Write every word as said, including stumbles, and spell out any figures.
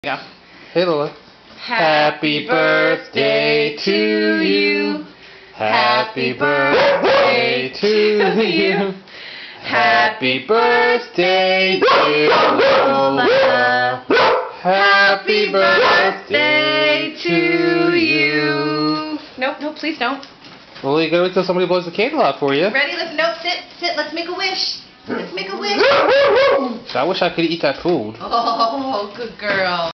Go. Hey Lola. Happy birthday to you. Happy birthday to you. Happy birthday, dear Lola. Happy birthday to you. Nope, nope, please don't. Well, you gotta wait till somebody blows the candle out for you. Ready? Let's nope. Sit, sit. Let's make a wish. Let's make a wish. I wish I could eat that food. Oh, good girl.